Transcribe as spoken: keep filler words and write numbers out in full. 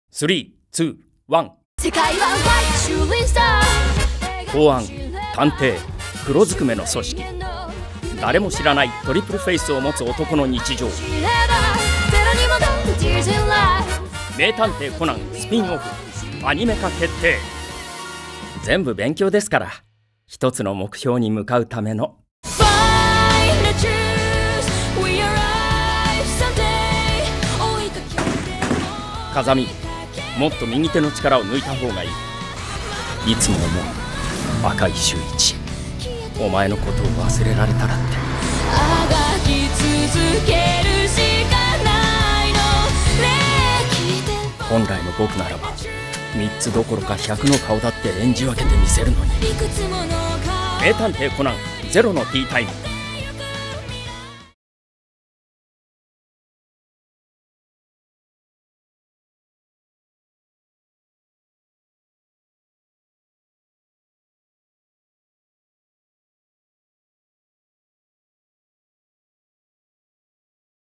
スリー、ツー、ワン。 世界はシューリンスター。 公安、探偵、黒ずくめの組織。誰も知らないトリプルフェイスを持つ男の日常。名探偵コナンスピンオフアニメ化決定。全部勉強ですから、一つの目標に向かうための。風見、もっと右手の力を抜いた方がいい。いつも思う赤井秀一、お前のことを忘れられたらって。 あがき続けるしかないのね。 本来の僕ならばみっつどころかひゃくの顔だって演じ分けてみせるのに。名探偵コナンゼロのティータイム。